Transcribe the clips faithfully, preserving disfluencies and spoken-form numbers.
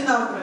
Dzień dobry.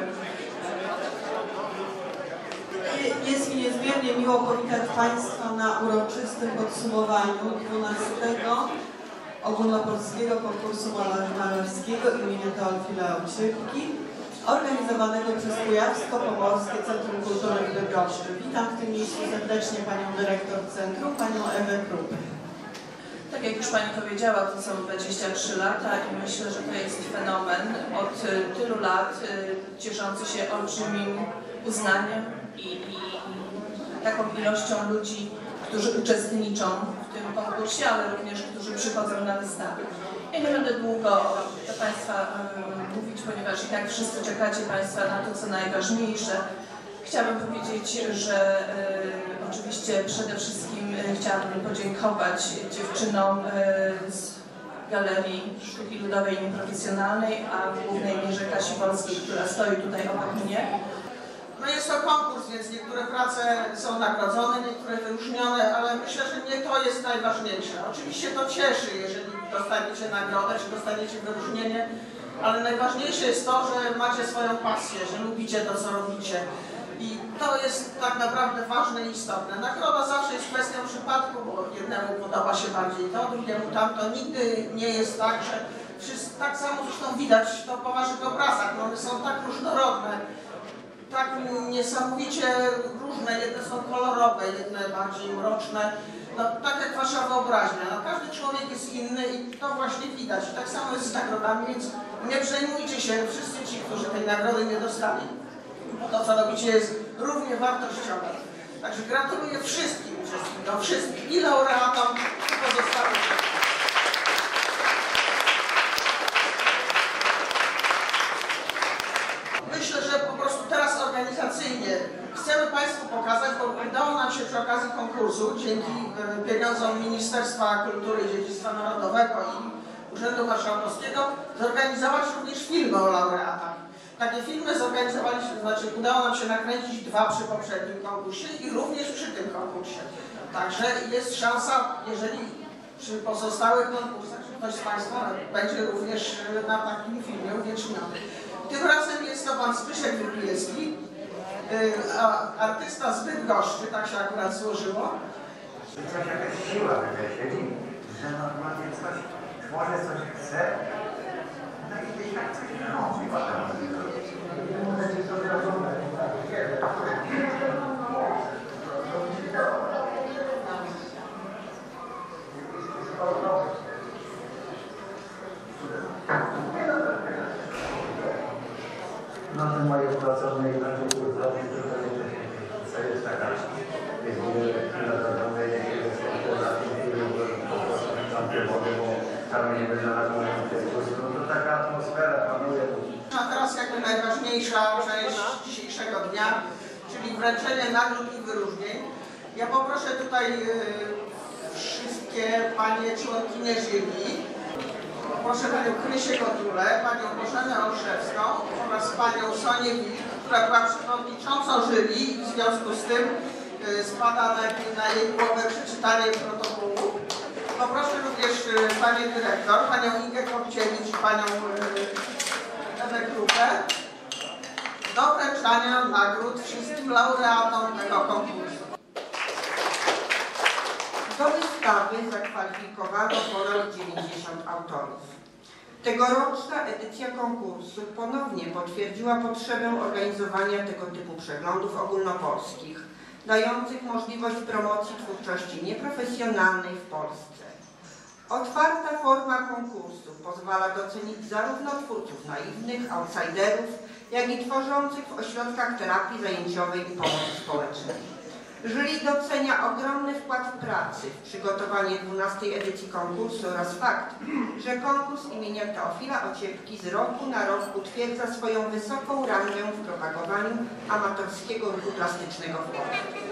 Jest mi niezmiernie miło powitać Państwa na uroczystym podsumowaniu dwunastego Ogólnopolskiego Konkursu Malarskiego imienia Teofila Ociepki, organizowanego przez Kujawsko-Pomorskie Centrum Kultury w Bydgoszczy. Witam w tym miejscu serdecznie Panią Dyrektor Centrum, Panią Ewę Krupę. Tak jak już Pani powiedziała, to są dwadzieścia trzy lata i myślę, że to jest fenomen od tylu lat cieszący się olbrzymim uznaniem i, i, i taką ilością ludzi, którzy uczestniczą w tym konkursie, ale również którzy przychodzą na wystawy. Ja nie będę długo do Państwa um, mówić, ponieważ i tak wszyscy czekacie Państwa na to, co najważniejsze. Chciałabym powiedzieć, że y, oczywiście przede wszystkim y, chciałabym podziękować dziewczynom y, z Galerii Sztuki Ludowej i Nieprofesjonalnej, a w głównej mierze Kasi Wolskiej, która stoi tutaj obok mnie. No jest to konkurs, więc niektóre prace są nagrodzone, niektóre wyróżnione, ale myślę, że nie to jest najważniejsze. Oczywiście to cieszy, jeżeli dostaniecie nagrodę, czy dostaniecie wyróżnienie, ale najważniejsze jest to, że macie swoją pasję, że lubicie to, co robicie. I to jest tak naprawdę ważne i istotne. Nagroda zawsze jest kwestią przypadku, bo jednemu podoba się bardziej to, drugiemu tamto. Nigdy nie jest tak, że wszyscy, tak samo zresztą widać to po Waszych obrazach, no one są tak różnorodne, tak niesamowicie różne, jedne są kolorowe, jedne bardziej mroczne, no, tak jak Wasza wyobraźnia. No, każdy człowiek jest inny i to właśnie widać. Tak samo jest z nagrodami, więc nie przejmujcie się, wszyscy ci, którzy tej nagrody nie dostali. To, co robicie, jest równie wartościowe. Także gratuluję wszystkim uczestnikom, wszystkim i laureatom, i pozostałym. Myślę, że po prostu teraz organizacyjnie chcemy Państwu pokazać, bo udało nam się przy okazji konkursu, dzięki pieniądzom Ministerstwa Kultury i Dziedzictwa Narodowego i Urzędu Marszałkowskiego, zorganizować również filmy o laureatach. Takie filmy zorganizowaliśmy, znaczy udało nam się nakręcić dwa przy poprzednim konkursie i również przy tym konkursie. Także jest szansa, jeżeli przy pozostałych konkursach, że ktoś z Państwa będzie również na takim filmie uwieczniony. Tym razem jest to Pan Zbyszek Wypielski, artysta z Bydgoszczy, tak się akurat złożyło. Coś jakaś siła tutaj siedzi, że normalnie coś, może coś chce, no i gdzieś tak coś robi. No to moje pracowne i nasze kursowe, to jest taka, jest chwila zadane, jakie jest na tym chwili, bo tam te wody, bo tam nie będzie na tym dyskusji, no to taka atmosfera panuje. A teraz jakby najważniejsza część dzisiejszego dnia, czyli wręczenie nagród i wyróżnień. Ja poproszę tutaj yy, wszystkie panie członkinie jury. Proszę Panią Krysię Gotulę, Panią Bożenę Olszewską oraz Panią Sonię Wilk, która była przewodniczącą jury i w związku z tym y, spada na, na jej głowę przeczytanie protokołu. Poproszę również y, Panią Dyrektor, Panią Ingę Kopciewicz i Panią y, Ewę Krupę do wręczania nagród wszystkim laureatom tego konkursu. Do wystawy zakwalifikowano ponad dziewięćdziesiąt autorów. Tegoroczna edycja konkursu ponownie potwierdziła potrzebę organizowania tego typu przeglądów ogólnopolskich, dających możliwość promocji twórczości nieprofesjonalnej w Polsce. Otwarta forma konkursu pozwala docenić zarówno twórców naiwnych, outsiderów, jak i tworzących w ośrodkach terapii zajęciowej i pomocy społecznej. Jury docenia ogromny wkład w pracy w przygotowanie dwunastej edycji konkursu oraz fakt, że konkurs imienia Teofila Ociepki z roku na rok utwierdza swoją wysoką rangę w propagowaniu amatorskiego ruchu plastycznego w Polsce.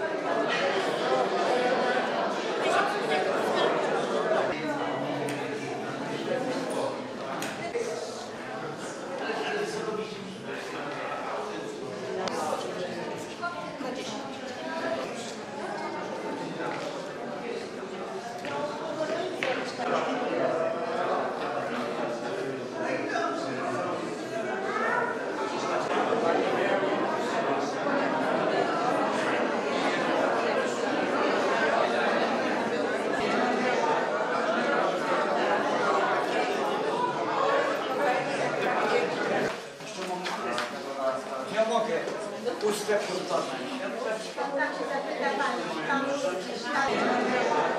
przewrócone. Tak się zapyta Pani, Pan